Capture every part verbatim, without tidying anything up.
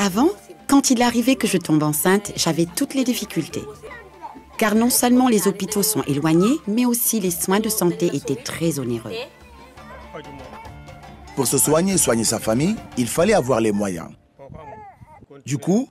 Avant, quand il arrivait que je tombe enceinte, j'avais toutes les difficultés. Car non seulement les hôpitaux sont éloignés, mais aussi les soins de santé étaient très onéreux. Pour se soigner et soigner sa famille, il fallait avoir les moyens. Du coup,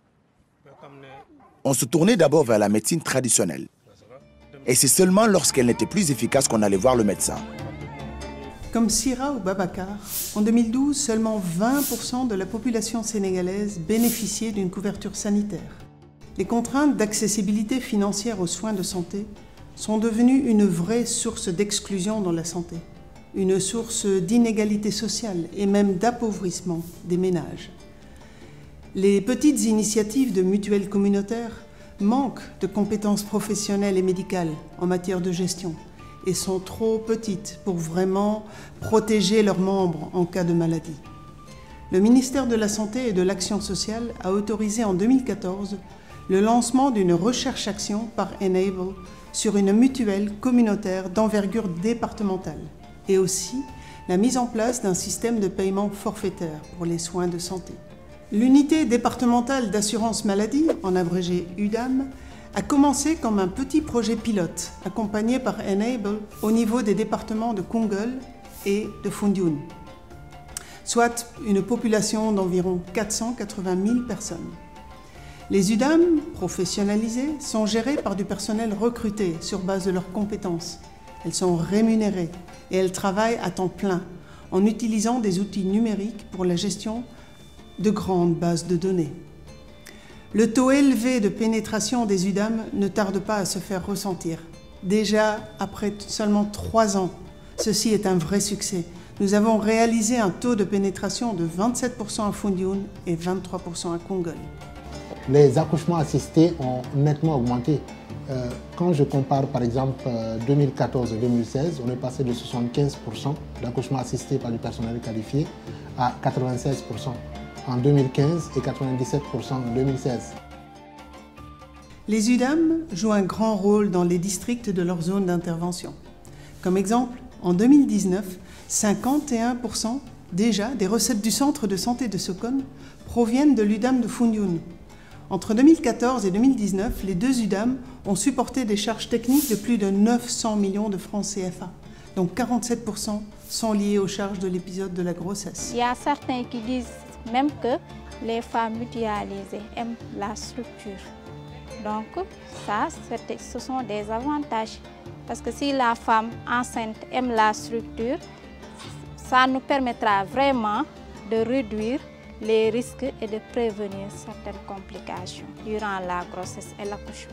on se tournait d'abord vers la médecine traditionnelle. Et c'est seulement lorsqu'elle n'était plus efficace qu'on allait voir le médecin. Comme Sira ou Babacar, en deux mille douze, seulement vingt pour cent de la population sénégalaise bénéficiait d'une couverture sanitaire. Les contraintes d'accessibilité financière aux soins de santé sont devenues une vraie source d'exclusion dans la santé, une source d'inégalité sociale et même d'appauvrissement des ménages. Les petites initiatives de mutuelles communautaires manquent de compétences professionnelles et médicales en matière de gestion et sont trop petites pour vraiment protéger leurs membres en cas de maladie. Le ministère de la Santé et de l'Action sociale a autorisé en deux mille quatorze le lancement d'une recherche-action par Enable sur une mutuelle communautaire d'envergure départementale et aussi la mise en place d'un système de paiement forfaitaire pour les soins de santé. L'unité départementale d'assurance maladie, en abrégé U D A M, a commencé comme un petit projet pilote accompagné par Enable au niveau des départements de Koungheul et de Foundiougne, soit une population d'environ quatre cent quatre-vingt mille personnes. Les U D A M professionnalisées sont gérées par du personnel recruté sur base de leurs compétences. Elles sont rémunérées et elles travaillent à temps plein en utilisant des outils numériques pour la gestion de grandes bases de données. Le taux élevé de pénétration des U D A M ne tarde pas à se faire ressentir. Déjà, après seulement trois ans, ceci est un vrai succès. Nous avons réalisé un taux de pénétration de vingt-sept pour cent à Foundiougne et vingt-trois pour cent à Koungheul. Les accouchements assistés ont nettement augmenté. Euh, quand je compare par exemple euh, deux mille quatorze et deux mille seize, on est passé de soixante-quinze pour cent d'accouchements assistés par du personnel qualifié à quatre-vingt-seize pour cent en deux mille quinze et quatre-vingt-dix-sept pour cent en deux mille seize. Les U D A M jouent un grand rôle dans les districts de leur zone d'intervention. Comme exemple, en deux mille dix-neuf, cinquante et un pour cent déjà des recettes du centre de santé de Sokone proviennent de l'U D A M de Foundiougne. Entre deux mille quatorze et deux mille dix-neuf, les deux U D A M ont supporté des charges techniques de plus de neuf cents millions de francs C F A, dont quarante-sept pour cent sont liés aux charges de l'épisode de la grossesse. Il y a certains qui disent même que les femmes mutualisées aiment la structure. Donc ça, ce sont des avantages. Parce que si la femme enceinte aime la structure, ça nous permettra vraiment de réduire les risques et de prévenir certaines complications durant la grossesse et l'accouchement.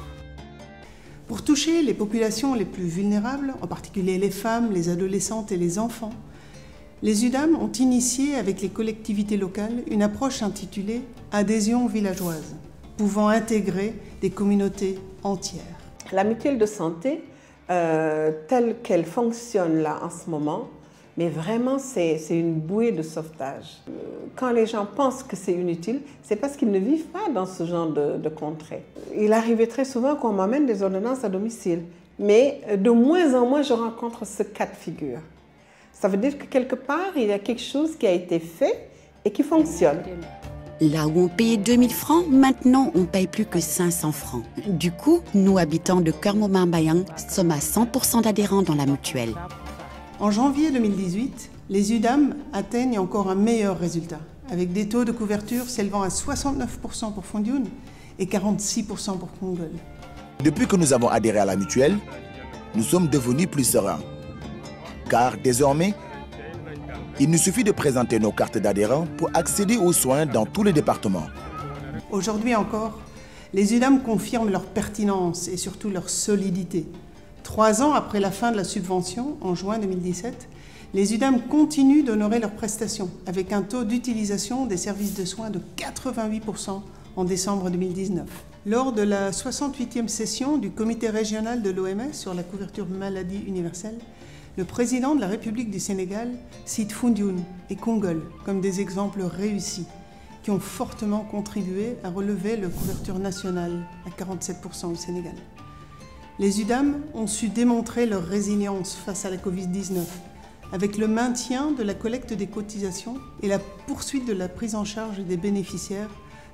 Pour toucher les populations les plus vulnérables, en particulier les femmes, les adolescentes et les enfants, les U D A M ont initié avec les collectivités locales une approche intitulée « Adhésion villageoise », pouvant intégrer des communautés entières. La mutuelle de santé, euh, telle qu'elle fonctionne là en ce moment, mais vraiment c'est une bouée de sauvetage. Quand les gens pensent que c'est inutile, c'est parce qu'ils ne vivent pas dans ce genre de, de contrées. Il arrivait très souvent qu'on m'amène des ordonnances à domicile, mais de moins en moins je rencontre ce cas de figure. Ça veut dire que quelque part, il y a quelque chose qui a été fait et qui fonctionne. Là où on payait deux mille francs, maintenant on ne paye plus que cinq cents francs. Du coup, nous, habitants de Keur-Momar-Mbayang, sommes à cent pour cent d'adhérents dans la mutuelle. En janvier deux mille dix-huit, les U D A M atteignent encore un meilleur résultat, avec des taux de couverture s'élevant à soixante-neuf pour cent pour Foundiougne et quarante-six pour cent pour Koungheul. Depuis que nous avons adhéré à la mutuelle, nous sommes devenus plus sereins. Car désormais, il nous suffit de présenter nos cartes d'adhérents pour accéder aux soins dans tous les départements. Aujourd'hui encore, les U D A M confirment leur pertinence et surtout leur solidité. Trois ans après la fin de la subvention, en juin deux mille dix-sept, les U D A M continuent d'honorer leurs prestations avec un taux d'utilisation des services de soins de quatre-vingt-huit pour cent en décembre deux mille dix-neuf. Lors de la soixante-huitième session du comité régional de l'O M S sur la couverture maladie universelle, le président de la République du Sénégal cite Foundiougne et Koungheul comme des exemples réussis qui ont fortement contribué à relever la couverture nationale à quarante-sept pour cent au Sénégal. Les U D A M ont su démontrer leur résilience face à la Covid dix-neuf avec le maintien de la collecte des cotisations et la poursuite de la prise en charge des bénéficiaires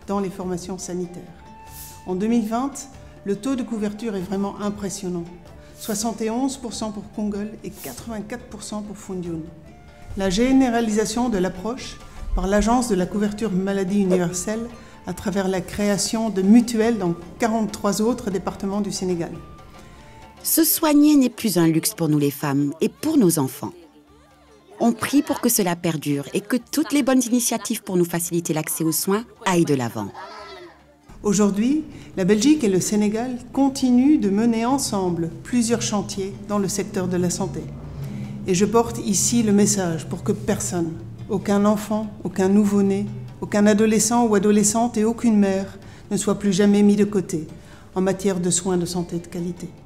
dans les formations sanitaires. En deux mille vingt, le taux de couverture est vraiment impressionnant. soixante et onze pour cent pour Kongol et quatre-vingt-quatre pour cent pour Foundiougne. La généralisation de l'approche par l'Agence de la couverture maladie universelle à travers la création de mutuelles dans quarante-trois autres départements du Sénégal. Se soigner n'est plus un luxe pour nous les femmes et pour nos enfants. On prie pour que cela perdure et que toutes les bonnes initiatives pour nous faciliter l'accès aux soins aillent de l'avant. Aujourd'hui, la Belgique et le Sénégal continuent de mener ensemble plusieurs chantiers dans le secteur de la santé. Et je porte ici le message pour que personne, aucun enfant, aucun nouveau-né, aucun adolescent ou adolescente et aucune mère ne soit plus jamais mis de côté en matière de soins de santé de qualité.